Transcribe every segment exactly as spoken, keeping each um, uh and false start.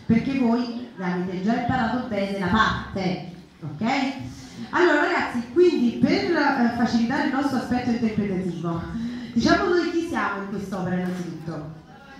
perché voi avete già imparato bene la parte, ok? Allora ragazzi, quindi per eh, facilitare il nostro aspetto interpretativo, diciamo noi chi siamo in quest'opera innanzitutto?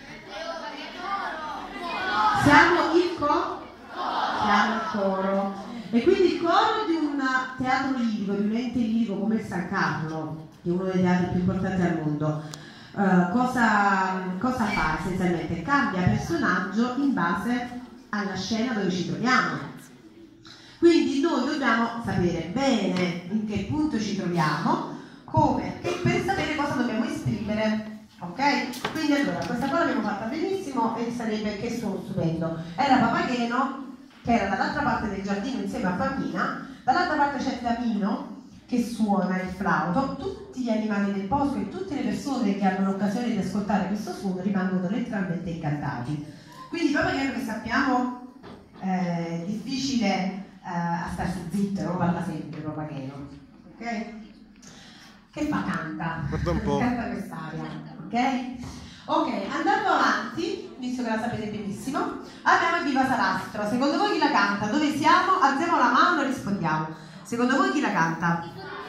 Siamo il co? Siamo il coro. E quindi il coro di un teatro lirico, di un ente lirico come il San Carlo, che è uno dei teatri più importanti al mondo, uh, cosa, cosa fa essenzialmente? Cambia personaggio in base alla scena dove ci troviamo. Quindi noi dobbiamo sapere bene in che punto ci troviamo, come e per sapere cosa dobbiamo esprimere, ok? Quindi allora, questa cosa l'abbiamo fatta benissimo e sarebbe che suono stupendo. Era Papageno, che era dall'altra parte del giardino insieme a Bambina, dall'altra parte c'è Tamino, che suona il flauto. Tutti gli animali del bosco e tutte le persone che hanno l'occasione di ascoltare questo suono rimangono letteralmente incantati. Quindi Papageno, che sappiamo è difficile Uh, a starsi zitto, non parla sempre Papageno, ok? Che fa? Canta, guarda un po', canta quest'aria, ok? Ok, andando avanti, visto che la sapete benissimo, abbiamo il Viva Sarastro. Secondo voi chi la canta? Dove siamo? Alziamo la mano e rispondiamo. Secondo voi chi la canta?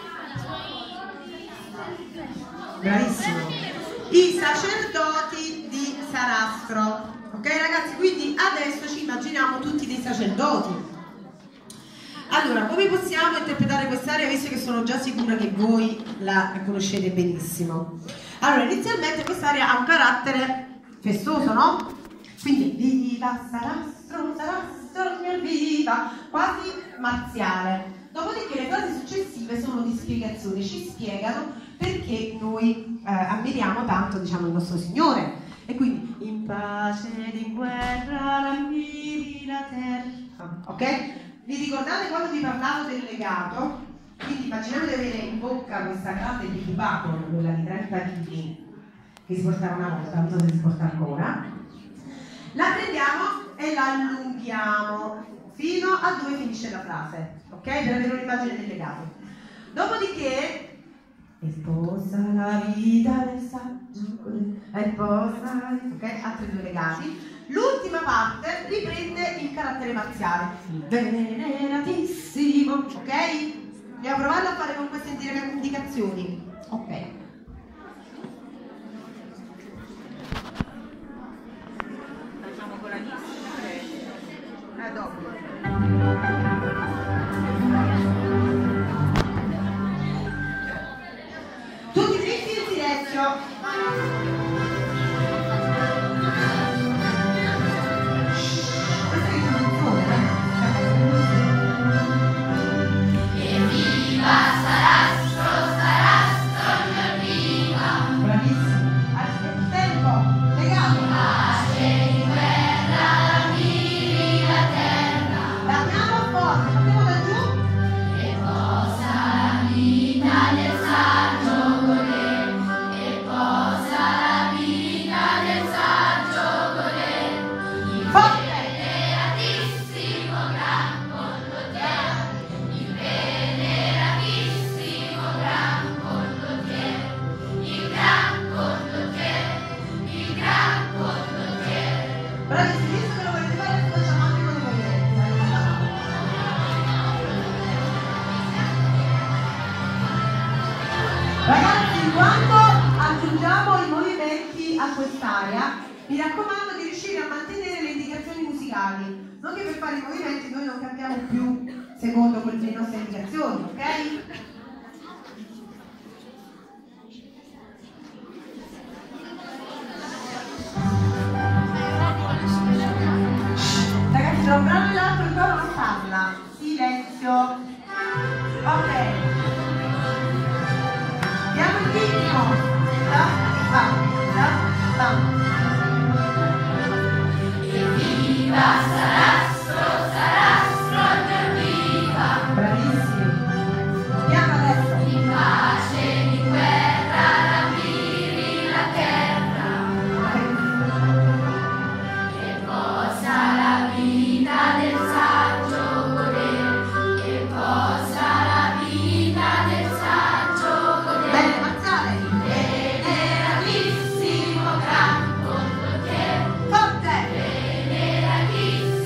Bravissimo, i sacerdoti di Sarastro, ok ragazzi? Quindi adesso ci immaginiamo tutti dei sacerdoti. Allora, come possiamo interpretare quest'aria, visto che sono già sicura che voi la conoscete benissimo? Allora, inizialmente quest'aria ha un carattere festoso, no? Quindi viva Sarastro, Sarastro, mia viva, quasi marziale. Dopodiché le frasi successive sono di spiegazione, ci spiegano perché noi eh, ammiriamo tanto, diciamo, il nostro Signore. E quindi, in pace ed in guerra, l'ammiri la terra, ok? Vi ricordate quando vi parlavo del legato? Quindi immaginiamo di avere in bocca questa grande Big Bacon, quella di trenta chili che si portava una volta, non so se si porta ancora. La prendiamo e la allunghiamo fino a dove finisce la frase, ok? Per avere un'immagine del legato. Dopodiché, e sposa la vita del saggio, e sposa, ok? Altri due legati. L'ultima parte riprende il carattere marziale, veneratissimo, ok? Andiamo a provarlo a fare con queste indicazioni, ok? Facciamo con la lista, eh, dopo. Tutti dritti in silenzio. Ragazzi, quando aggiungiamo i movimenti a quest'area, mi raccomando di riuscire a mantenere le indicazioni musicali, non che per fare i movimenti noi non cambiamo più secondo le nostre indicazioni, ok? Ragazzi, tra un brano e l'altro il coro non parla. Silenzio. Ok. Diamo il ritmo. Da, da, da, da. Evviva Sarastro, Sarastro, evviva. Bravissimi. Andiamo adesso. In pace, in guerra, rammiri la terra. Che possa la vita del saggio godere, che possa la vita del saggio godere. Bene, marziale. Veneratissimo gran condottiero, Forte. veneratissimo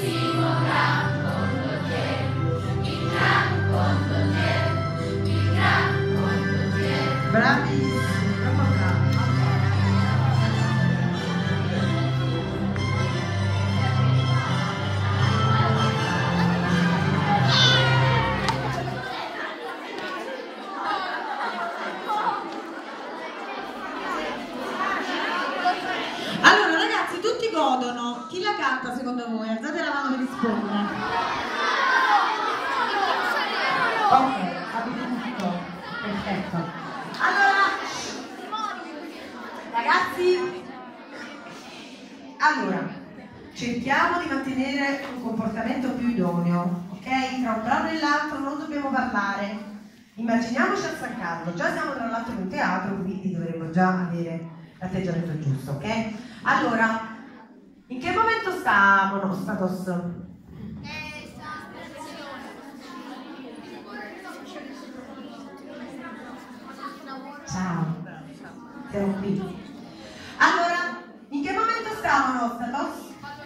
rispondere. Ok, avete tutto. Perfetto. Allora, ragazzi, allora, cerchiamo di mantenere un comportamento più idoneo, ok? Tra un brano e l'altro non dobbiamo parlare. Immaginiamoci a San Carlo, già siamo tra l'altro in un teatro, quindi dovremmo già avere l'atteggiamento giusto, ok? Allora, in che momento sta Monostatos? Ciao, siamo qui. Allora, in che momento sta Monostatos?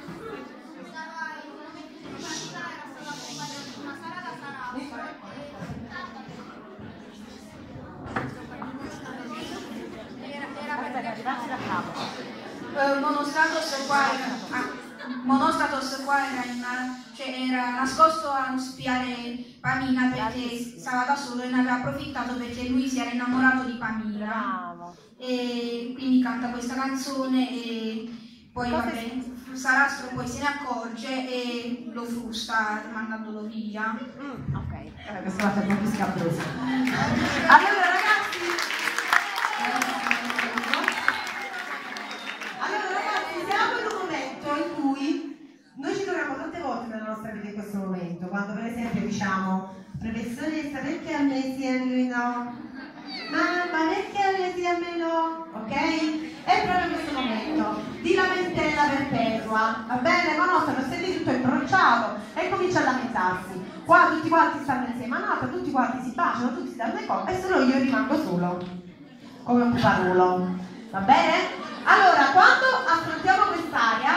Uh, Monostatos qua era, ah, Monostatos qua era, in, cioè era nascosto a spiare Pamina perché stava da solo e ne aveva approfittato perché lui si era innamorato di Pamina e quindi canta questa canzone e poi vabbè, Sarastro poi se ne accorge e lo frusta mandandolo via. Mm, ok. Eh, questa volta è un po' più scabrosa. Allora ragazzi, allora ragazzi, siamo in un momento in cui noi ci troviamo tante volte nella nostra vita in questo momento, quando per esempio diciamo professoressa perché a me sì e a lui no? Mamma perché a lei sì a me no? Ok? È proprio questo momento di lamentela perpetua, va bene? Ma no, stanno lì tutto incrociato e comincia a lamentarsi. Qua tutti quanti stanno insieme a Nata, tutti quanti si baciano, tutti si danno le cose e solo io rimango solo, come un puparolo, va bene? Allora, quando affrontiamo quest'area,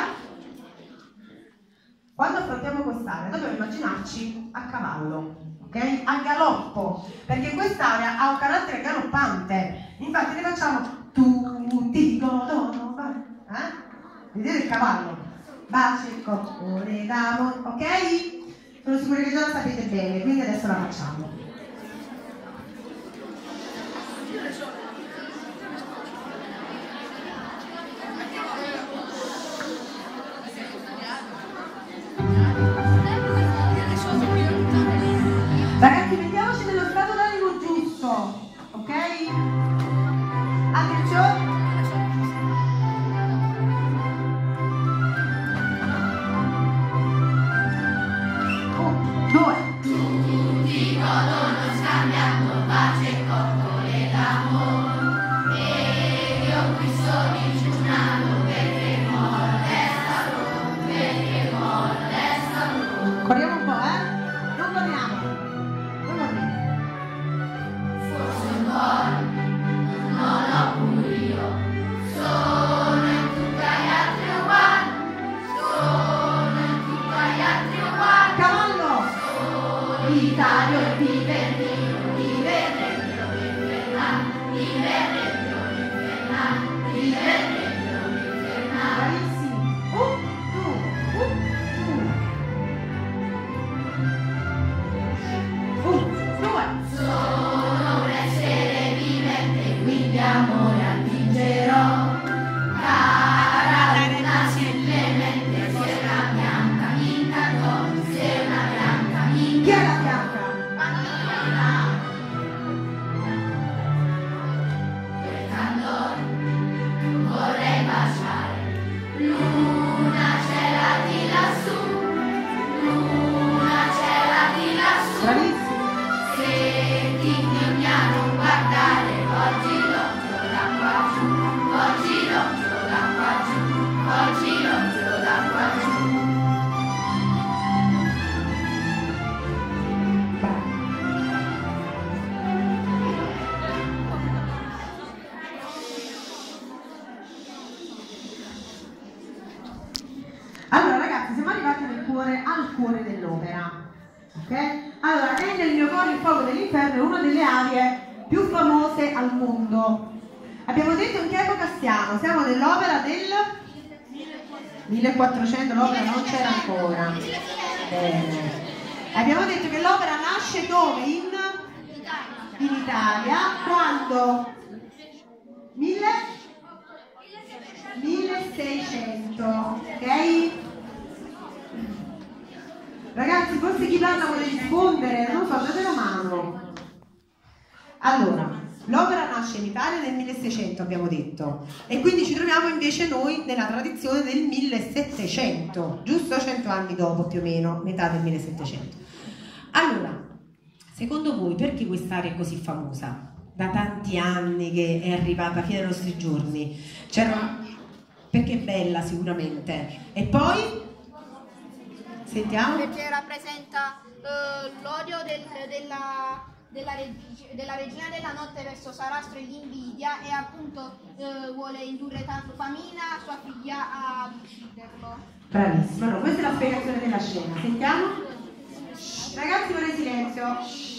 quando affrontiamo quest'area, dobbiamo immaginarci a cavallo, ok? A galoppo, perché quest'area ha un carattere galoppante. Infatti ne facciamo tutti godono, eh? Vedete il cavallo? Baci il coccone d'amore, ok? Sono sicura che già la sapete bene, quindi adesso la facciamo. Ragazzi, mettiamoci nello stato d'animo giusto, ok? Attenzione. Un, due. Tutti godono scambiando pace e coccole d'amore. E io qui sono digiunando perché molestano, perché molestano. Corriamo un po', eh? Non corriamo. Non corriamo. Forse un po', non l'ho pure io. Sono in tutti gli altri uguali. Sono in tutti gli altri uguali. Cavallo. Solitario e divertito, divertito, infernale, divertito, infernale, divertito, infernale. Bravissimi. Un, due, un, due. Un, due. Sono un essere vivente, quindi amore attingerò. Cara luna simplemente, se una bianca mi incantò, se una bianca mi Chi è la incantò. bianca? Quel candore vorrei baciare. Luna c'era di lassù, luna c'era di lassù. Bravissimi. Se ti indigni a non guardare, volgi l'occhio da qua giù, volgi l'occhio da qua giù, volgi l'occhio da qua giù. Bravi. Allora ragazzi, siamo arrivati nel cuore, al cuore dell'opera, ok? Allora, è nel mio cuore il fuoco dell'inferno, è una delle arie più famose al mondo. Abbiamo detto in che epoca stiamo? Siamo nell'opera del millequattrocento, l'opera non c'era ancora. Bene. Abbiamo detto che l'opera nasce dove? In, in Italia, quando? Mille? milleseicento, ok? Ragazzi, forse chi parla vuole rispondere, non so, date la mano. Allora, l'opera nasce in Italia nel milleseicento, abbiamo detto, e quindi ci troviamo invece noi nella tradizione del millesettecento, giusto? cento anni dopo più o meno, metà del millesettecento. Allora, secondo voi perché quest'area è così famosa? Da tanti anni che è arrivata fino ai nostri giorni. C'era... Perché è bella sicuramente. E poi? Sentiamo? Perché rappresenta eh, l'odio del, della, della, reg della regina della notte verso Sarastro e l'invidia, e appunto eh, vuole indurre tanto Pamina, sua figlia, ad ucciderlo. Bravissima, no, questa è la spiegazione della scena. Sentiamo? Ragazzi, vorrei silenzio.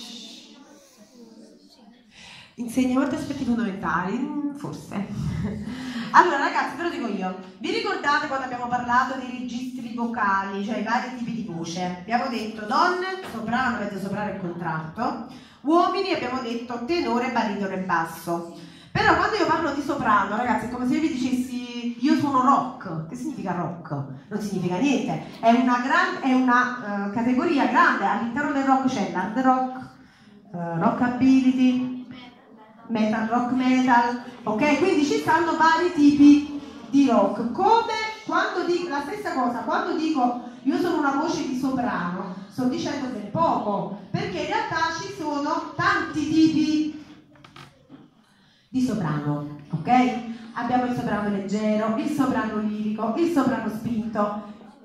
Insegna molti aspetti fondamentali, forse. Allora ragazzi, ve lo dico io, vi ricordate quando abbiamo parlato dei registri vocali, cioè i vari tipi di voce? Abbiamo detto donne, soprano, mezzo soprano e contralto, uomini abbiamo detto tenore, baritono e basso. Però quando io parlo di soprano, ragazzi, è come se io vi dicessi io sono rock. Che significa rock? Non significa niente, è una, gran, è una uh, categoria grande, all'interno del rock c'è l'hard rock, uh, rockability, metal, rock metal, ok? Quindi ci stanno vari tipi di rock. Come quando dico la stessa cosa, quando dico io sono una voce di soprano, sto dicendo del poco, perché in realtà ci sono tanti tipi di soprano, ok? Abbiamo il soprano leggero, il soprano lirico, il soprano spinto.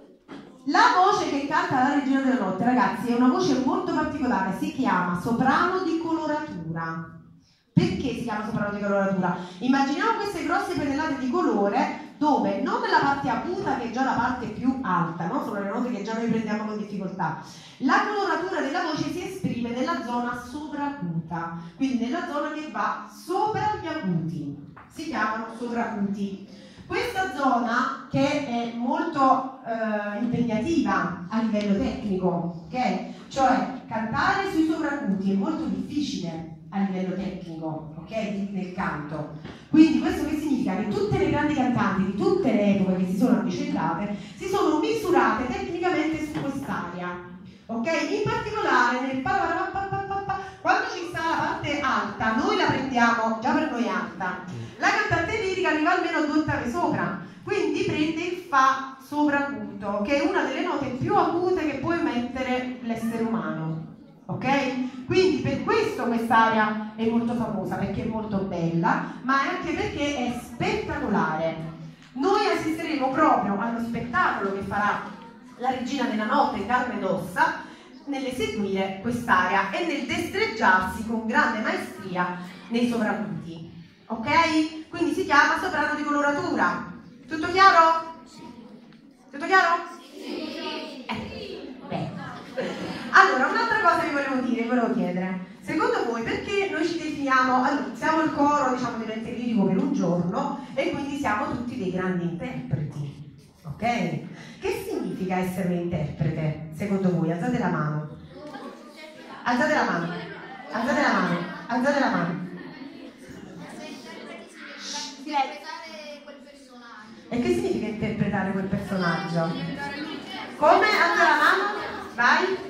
La voce che canta la regina della notte, ragazzi, è una voce molto particolare, si chiama soprano di coloratura. Perché si chiama soprano di coloratura? Immaginiamo queste grosse pennellate di colore dove non nella parte acuta, che è già la parte più alta, no? Sono le note che già noi prendiamo con difficoltà. La coloratura della voce si esprime nella zona sovracuta, quindi nella zona che va sopra gli acuti, si chiamano sovracuti. Questa zona, che è molto eh, impegnativa a livello tecnico, ok? Cioè cantare sui sovracuti è molto difficile a livello tecnico, ok? Nel canto. Quindi questo che significa? Che tutte le grandi cantanti di tutte le epoche che si sono avvicentate si sono misurate tecnicamente su quest'area, ok? In particolare nel pa pa pa pa pa pa, quando ci sta la parte alta, noi la prendiamo già per noi alta. La cantante lirica arriva almeno due ottave sopra, quindi prende il fa sovracuto, che è una delle note più acute che può emettere l'essere umano. Ok? Quindi per questo quest'area è molto famosa, perché è molto bella, ma anche perché è spettacolare. Noi assisteremo proprio allo spettacolo che farà la regina della notte in carne ed ossa nell'eseguire quest'area e nel destreggiarsi con grande maestria nei sovracuti. Ok? Quindi si chiama soprano di coloratura. Tutto chiaro? Tutto chiaro? Sì. Eh, bene. Allora, un'altra cosa vi volevo dire, vi volevo chiedere, secondo voi perché noi ci definiamo, allora, siamo il coro, diciamo, di mente lirico per un giorno e quindi siamo tutti dei grandi interpreti, ok? Che significa essere un interprete, secondo voi? Alzate la mano, alzate la mano, alzate la mano, alzate la mano. Interpretare quel personaggio. E che significa interpretare quel personaggio? Come? Alza la mano, vai.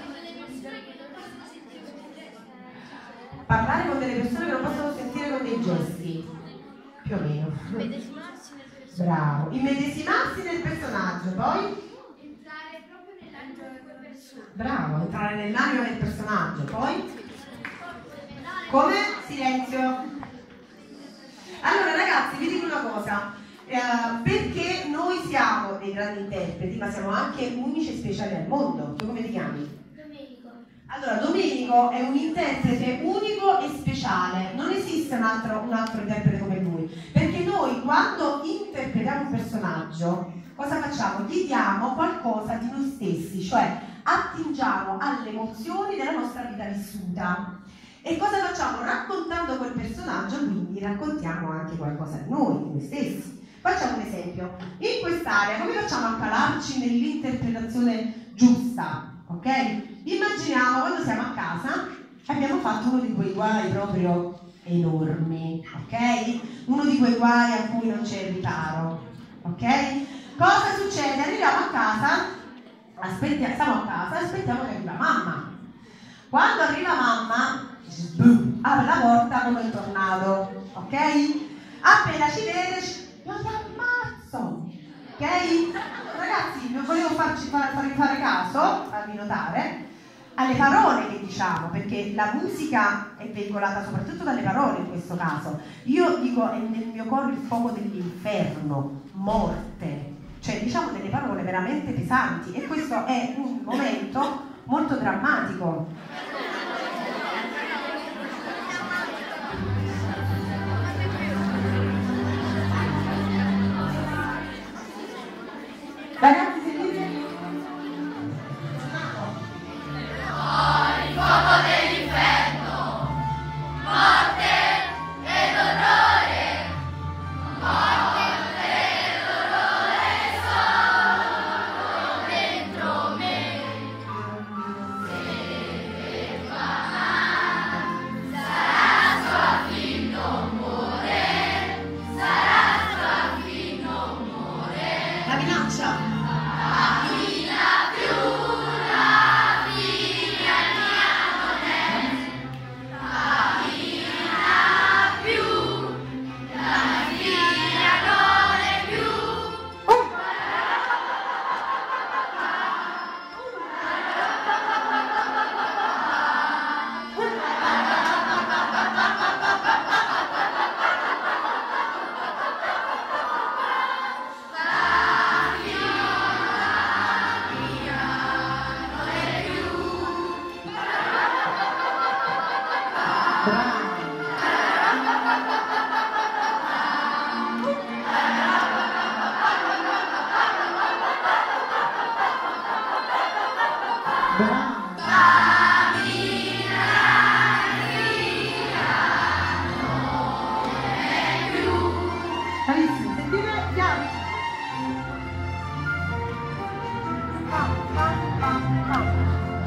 Parlare con delle persone che non possono sentire con dei gesti, più o meno. Immedesimarsi nel personaggio. Bravo. Immedesimarsi nel personaggio, poi? Entrare proprio nell'anima di quel personaggio. Bravo, entrare nell'anima del personaggio, poi? Come? Silenzio. Allora ragazzi, vi dico una cosa, eh, perché noi siamo dei grandi interpreti, ma siamo anche unici e speciali al mondo. Tu come ti chiami? Allora, Domenico è un interprete unico e speciale, non esiste un altro, un altro interprete come lui, perché noi quando interpretiamo un personaggio, cosa facciamo? Gli diamo qualcosa di noi stessi, cioè attingiamo alle emozioni della nostra vita vissuta. E cosa facciamo? Raccontando quel personaggio, quindi raccontiamo anche qualcosa di noi, di noi stessi. Facciamo un esempio, in quest'area come facciamo a calarci nell'interpretazione giusta? Ok? Immaginiamo quando siamo a casa e abbiamo fatto uno di quei guai proprio enormi, ok? Uno di quei guai a cui non c'è riparo, ok? Cosa succede? Arriviamo a casa, aspettiamo, stiamo a casa e aspettiamo che arriva mamma. Quando arriva mamma, boom, apre la porta come un tornado, ok? Appena ci vede, io ti ammazzo, ok? Ragazzi, non volevo farci fare, farvi fare caso, farvi notare, alle parole che diciamo, perché la musica è veicolata soprattutto dalle parole in questo caso. Io dico, è nel mio cuore il fuoco dell'inferno, morte, cioè diciamo delle parole veramente pesanti, e questo è un momento molto drammatico. Ragazzi, sentite? Il fuoco dell'inferno, morte ed orrore, morte ed orrore sono dentro me. Se tua mamma sarà sua fin non muore, sarà sua fin non muore. La minaccia! Bravissimi, sentite? Chiaro? Pam, pam, pam, pam.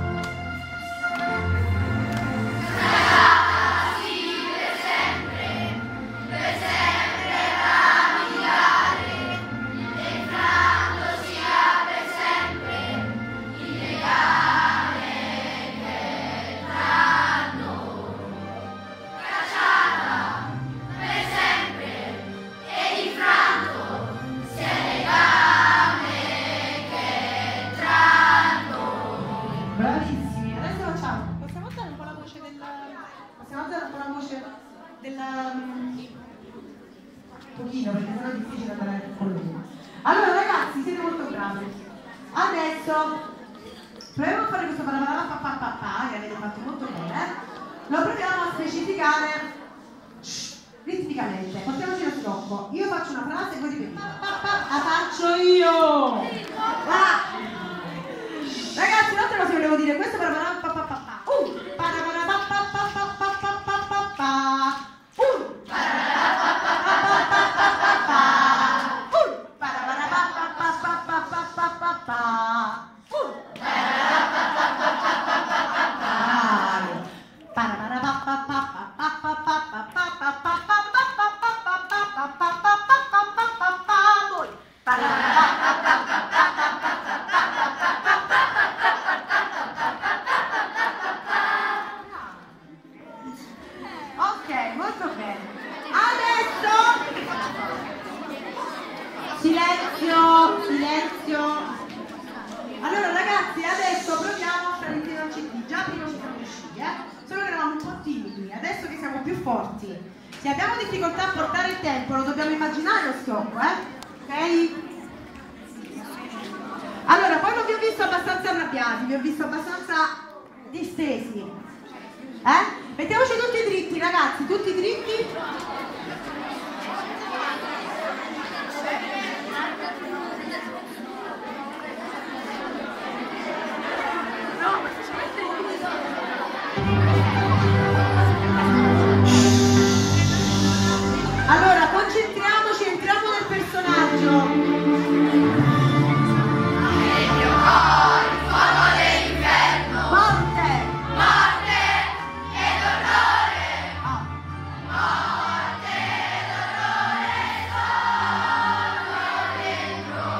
Bravissimi, adesso facciamo. Possiamo alzare un po' la voce del. Possiamo alzare un po' la voce del. Um, pochino, perché sennò è difficile andare con lui. Allora ragazzi, siete molto bravi. Adesso proviamo a fare questo pa che avete fatto molto bene. Lo proviamo a specificare shh, ritmicamente. Portiamoci lo stocco. Io faccio una frase e voi ripetite. Pa, pa, la faccio io! Ah. Ragazzi, un'altra cosa che volevo dire, questo per pa pa pa pa. Uh, para para pa pa pa pa pa pa pa pa pa. Uh, para para pa pa pa pa pa pa pa. Uh, para para pa pa pa pa pa pa pa pa pa. Uh, para pa pa pa pa pa pa pa pa. Para para pa pa pa pa pa pa pa pa pa pa pa pa pa pa pa pa pa pa. Voi. Para para pa pa pa pa pa pa pa pa. Ok, molto bene. Adesso silenzio, silenzio. Allora ragazzi, adesso proviamo a stare insieme al C D. Già prima ci siamo riusciti, eh? Solo che eravamo un po' timidi. Adesso che siamo più forti, se abbiamo difficoltà a portare il tempo, lo dobbiamo immaginare lo stocco, eh? Ok? Allora, poi non vi ho visto abbastanza arrabbiati, vi ho visto abbastanza distesi. Eh? Mettiamoci tutti dritti, ragazzi, tutti dritti. Allora, concentriamoci, entriamo nel personaggio. Dentro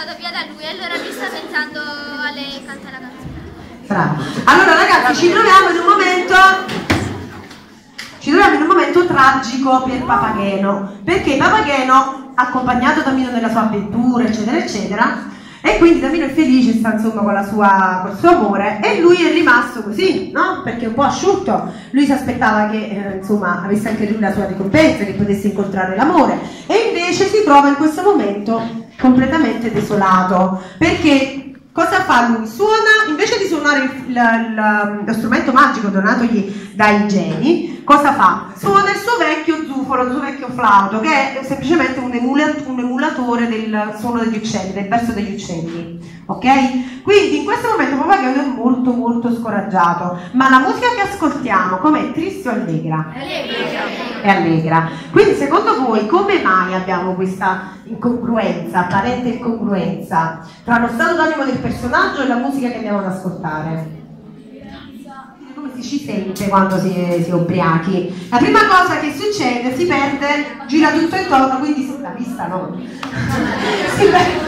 portato via da lui e allora lui sta pensando a lei e canta la canzone. Bravo. Allora ragazzi, ci troviamo in un momento ci troviamo in un momento tragico per Papageno, perché Papageno, accompagnato da Mino nella sua avventura eccetera eccetera, e quindi Tamino è felice, sta insomma con la sua, col suo amore, e lui è rimasto così, no? Perché è un po' asciutto. Lui si aspettava che eh, insomma avesse anche lui la sua ricompensa, che potesse incontrare l'amore, e invece si trova in questo momento completamente desolato, perché cosa fa lui? Suona, invece di suonare il, il, il, lo strumento magico donatogli dai geni, cosa fa? Suona il suo vecchio zufolo, il suo vecchio flauto, che è semplicemente un, emula, un emulatore del suono degli uccelli, del verso degli uccelli, ok? Quindi in questo momento Papageno è molto molto scoraggiato, ma la musica che ascoltiamo com'è? Triste o allegra? Allegra. È allegra. Quindi secondo voi come mai abbiamo questa incongruenza, apparente incongruenza tra lo stato d'animo del personaggio e la musica che andiamo ad ascoltare? Come si ci sente quando si è, si è ubriachi? La prima cosa che succede, si perde, gira tutto intorno, quindi si, la vista no. si perde.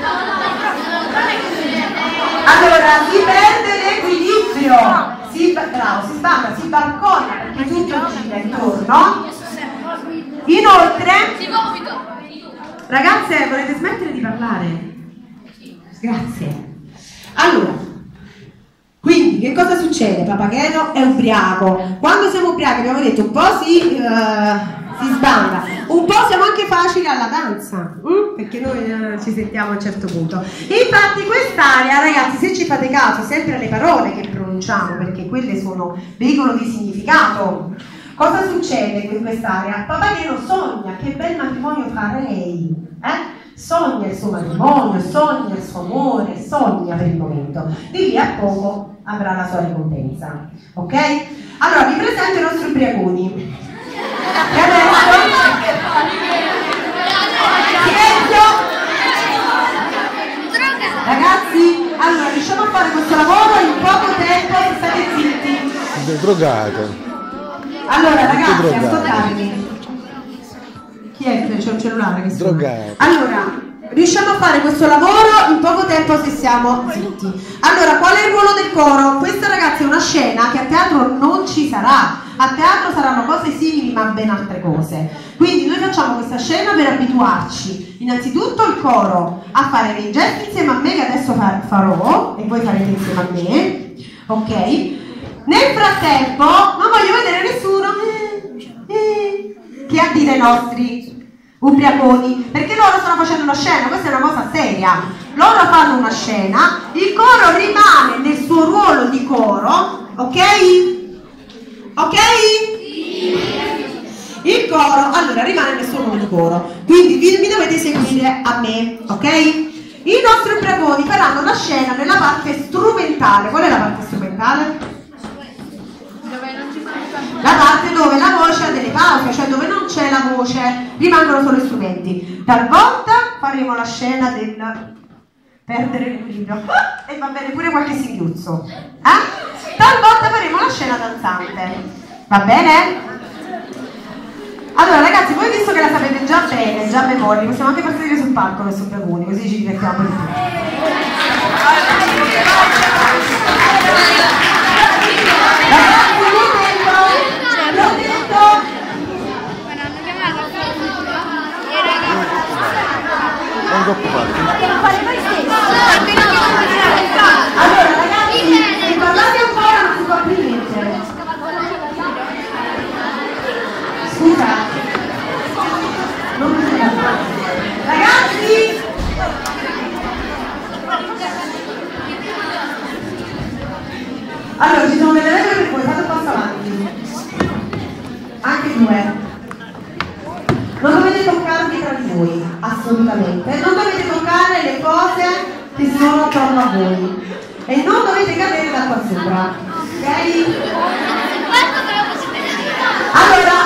Allora, si perde l'equilibrio, si, bravo, si sbanda, si balcona perché tutto gira intorno. Inoltre, ragazze, volete smettere di parlare? Grazie. Allora, quindi che cosa succede? Papageno è ubriaco. Quando siamo ubriachi abbiamo detto un po' si, uh, si sbanda, un po' siamo anche facili alla danza, mm? perché noi uh, ci sentiamo a un certo punto. Infatti quest'area, ragazzi, se ci fate caso sempre alle parole che pronunciamo, perché quelle sono veicolo di significato, cosa succede in quest'area? Papageno sogna che bel matrimonio fa lei, eh? Sogna il suo matrimonio, sogna il suo amore, sogna per il momento. Di lì a poco avrà la sua ricompensa. Ok? Allora vi presento i nostri ubriaconi. E adesso silenzio! Ragazzi, allora riusciamo a fare questo lavoro in poco tempo se state zitti. Sei drogato. Allora ragazzi, ascoltatemi. Chi è che c'è un cellulare che suona? Drogato. Allora, riusciamo a fare questo lavoro in poco tempo se siamo zitti. Allora, qual è il ruolo del coro? Questa ragazzi è una scena che a teatro non ci sarà. A teatro saranno cose simili ma ben altre cose. Quindi noi facciamo questa scena per abituarci innanzitutto il coro a fare dei gesti insieme a me che adesso farò e voi farete insieme a me, ok? Nel frattempo non voglio vedere nessuno che addita i nostri ubriaconi, perché loro stanno facendo una scena, questa è una cosa seria. Loro fanno una scena, il coro rimane nel suo ruolo di coro, ok? Ok? Il coro, allora, rimane nel suo ruolo di coro, quindi vi, mi dovete seguire a me, ok? I nostri ubriaconi faranno la scena nella parte strumentale. Qual è la parte strumentale? La parte dove la voce ha delle pause, cioè dove non c'è la voce, rimangono solo gli strumenti. Talvolta faremo la scena del perdere l'equilibrio e va bene pure qualche singhiuzzo, eh? Talvolta faremo la scena danzante, va bene? Allora ragazzi, voi visto che la sapete già bene, già a memoria, possiamo anche partire sul palco con i sopravvuni, così ci divertiamo un po' di più. Ragazzi, allora ragazzi, se parlate ancora non si fa più niente. Scusa, non mi ragazzi, allora ci sono delle regole per voi, fate un passo avanti, anche due. Non dovete toccarvi tra di voi, assolutamente. Non dovete toccare le cose che sono attorno a voi. E non dovete cadere da qua sopra. Ok? Allora,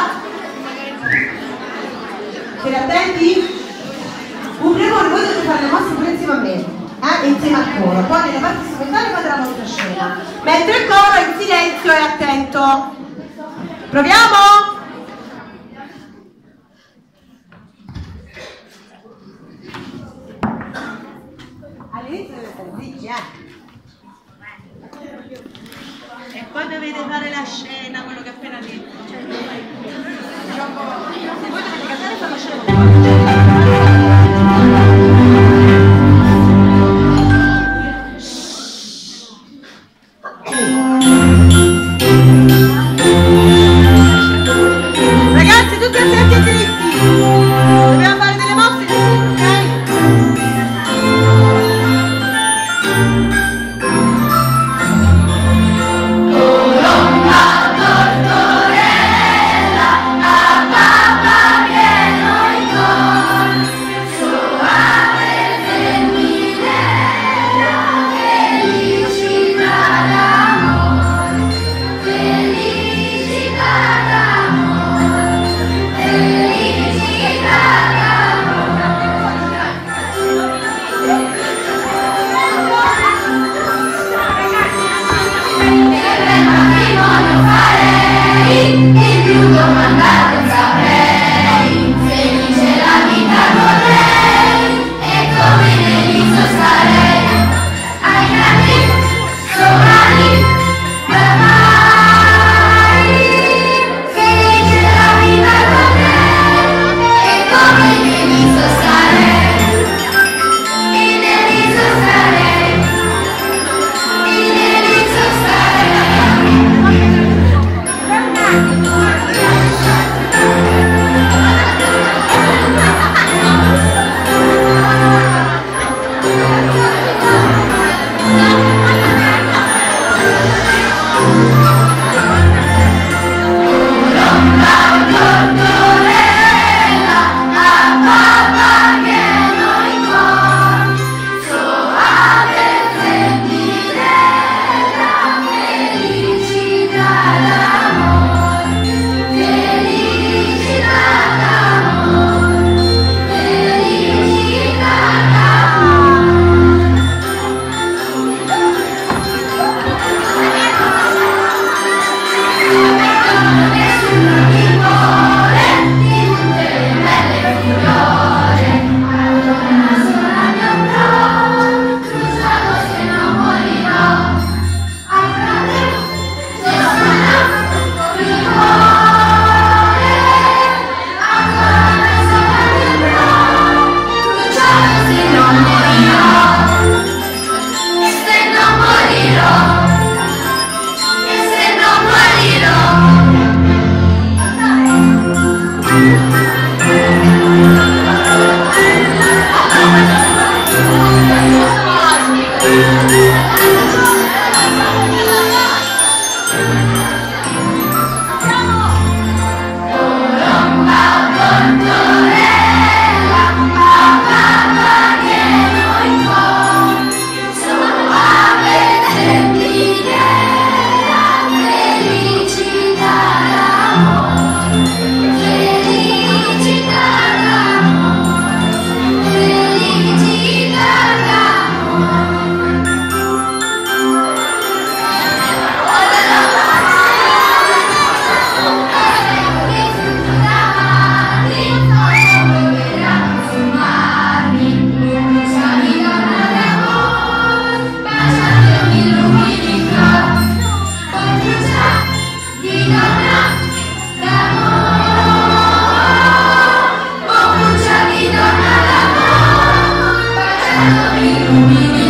siete attenti? Un primore, voi dovete fare le mosse pure insieme a me. Eh? E insieme al coro. Poi nelle parti strumentali fate la vostra scena. Mentre il coro è in silenzio e attento. Proviamo? all'inizio deve stare zitti, eh. E poi dovete fare la scena, quello che ho appena detto. Cioè, voi dovete cantare e fare la scena. Ragazzi, tutti attenti e dritti. Dobbiamo fare delle mosse così, ok? Illumini